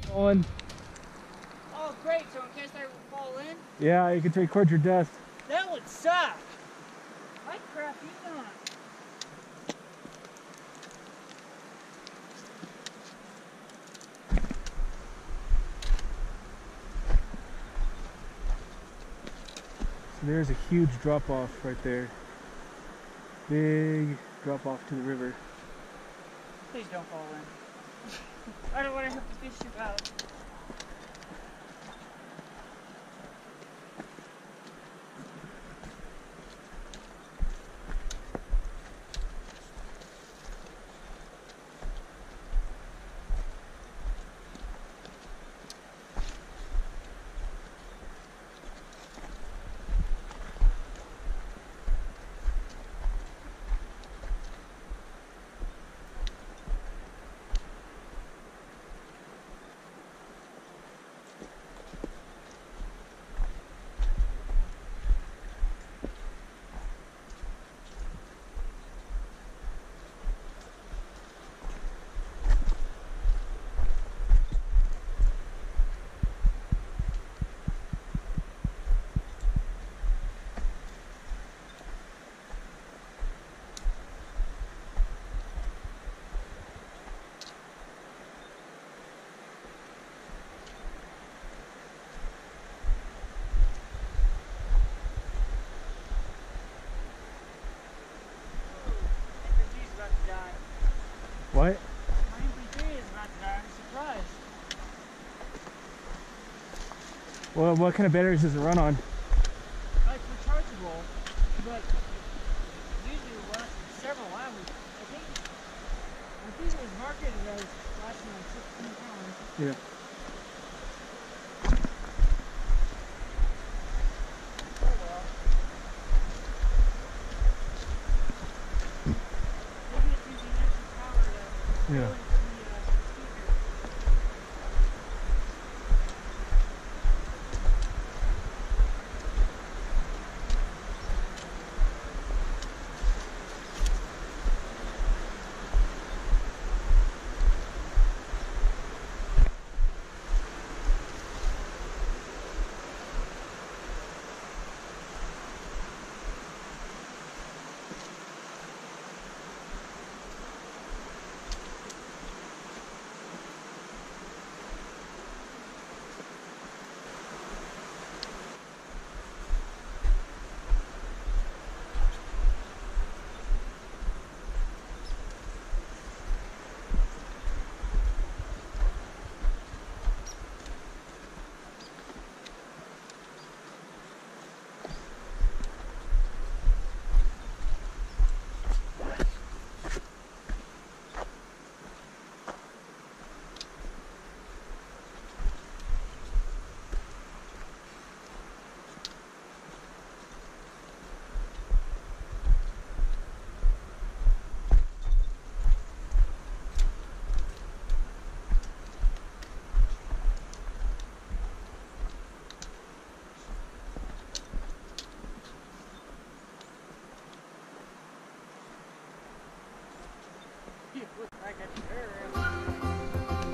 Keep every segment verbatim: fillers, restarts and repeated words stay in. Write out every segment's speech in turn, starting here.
Falling. Oh, great. So in case I fall in? Yeah, you can record your death. That would suck. My crap, you not. So there's a huge drop off right there. Big drop off to the river. Please don't fall in. I don't want to have to fish you out. What? My M P three is about to die. I'm surprised. Well, what kind of batteries does it run on? Like rechargeable, but usually it lasts several hours. I think I think it was marketed as lasting like sixteen hours. Yeah. Oh well. Maybe it's using extra power to Yeah. go into the uh, speaker. You look like a terrorist.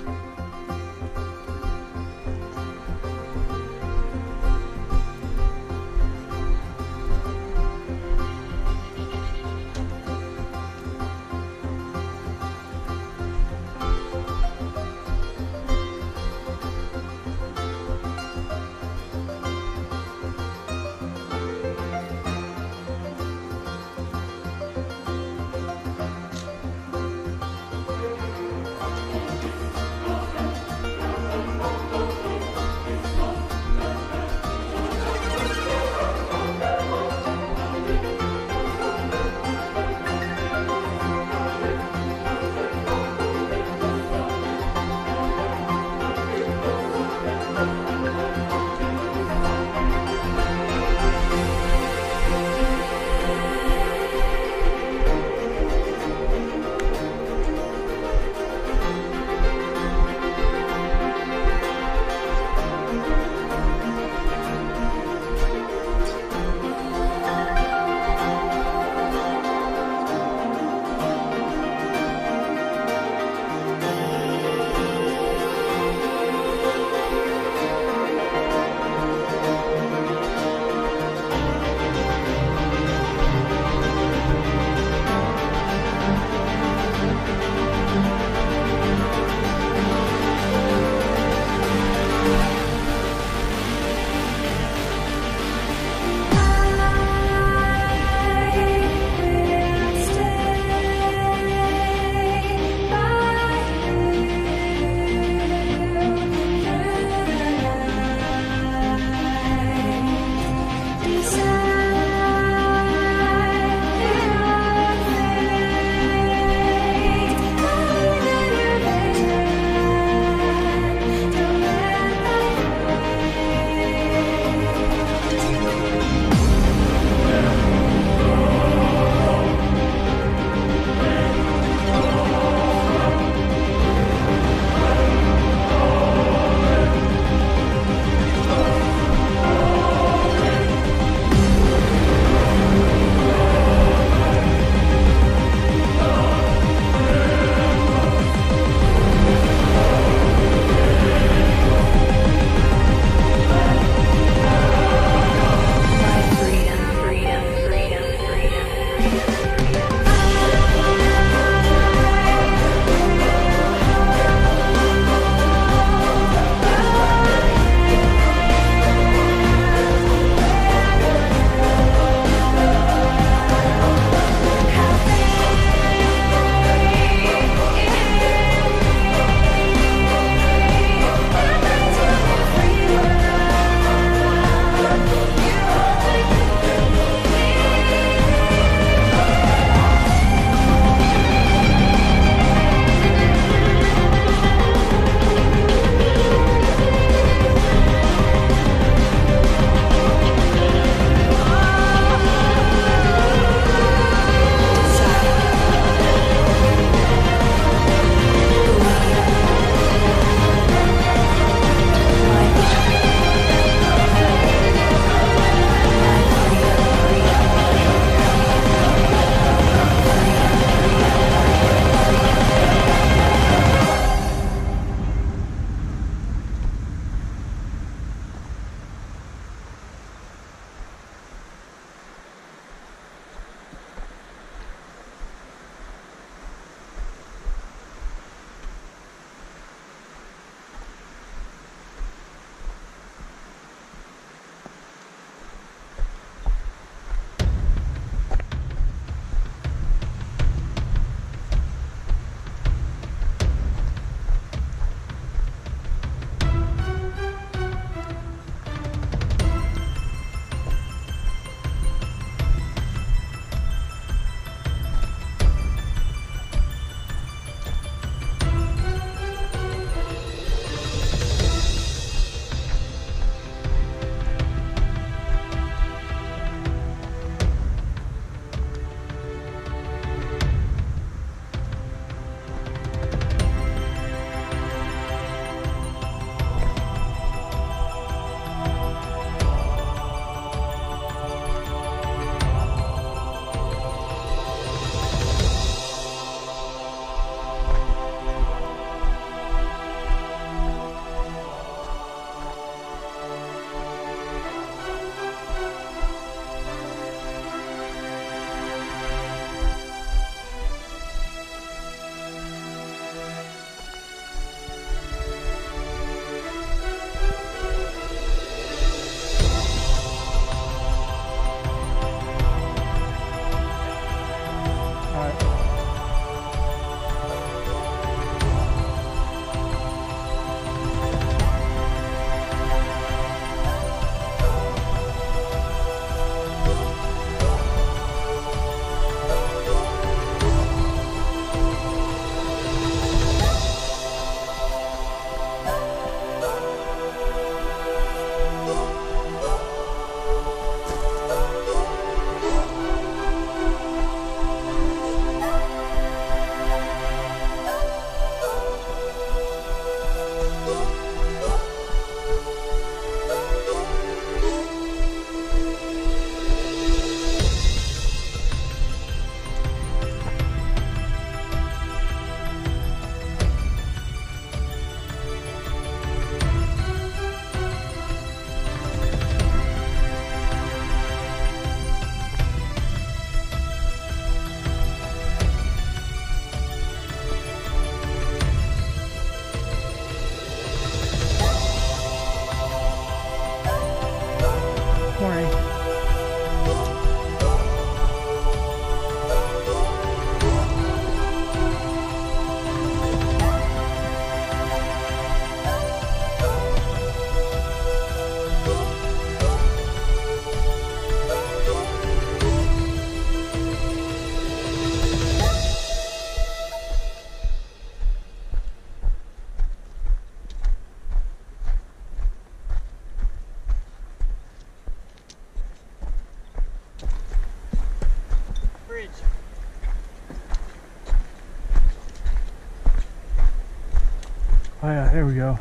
Oh yeah, there we go.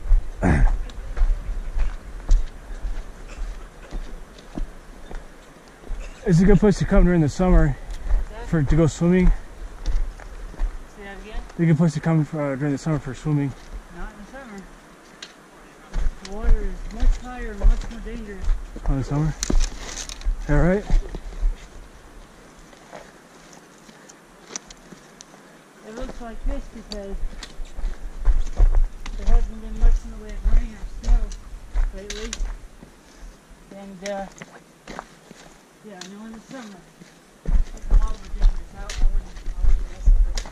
It's a good place to come during the summer for to go swimming. Say that again? It's a good place to come for, uh, during the summer for swimming. Not in the summer. The water is much higher and much more dangerous. Oh, in the summer? All right. It looks like this because there hasn't been much in the way of rain or snow lately. And uh, yeah, I know in the summer it's a lot more dangerous. I, I wouldn't, I wouldn't mess with it.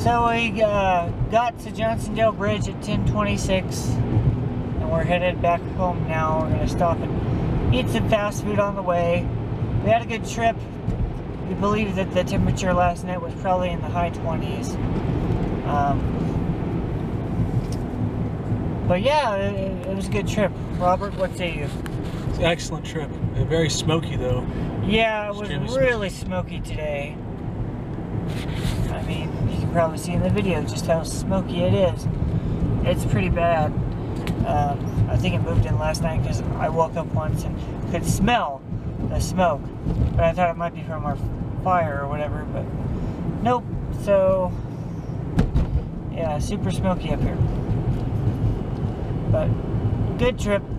So we uh, got to Johnsondale Bridge at ten twenty-six, and we're headed back home now. We're gonna stop and eat some fast food on the way. We had a good trip. We believe that the temperature last night was probably in the high twenties. Um, but yeah, it, it was a good trip. Robert, what say you? It's an excellent trip. Uh, Very smoky though. Yeah, it was Extremely really smoky today. I mean, you can probably see in the video just how smoky it is. It's pretty bad. Um, I think it moved in last night because I woke up once and could smell the smoke. But I thought it might be from our fire or whatever, but nope. So, yeah, super smoky up here. But, good trip.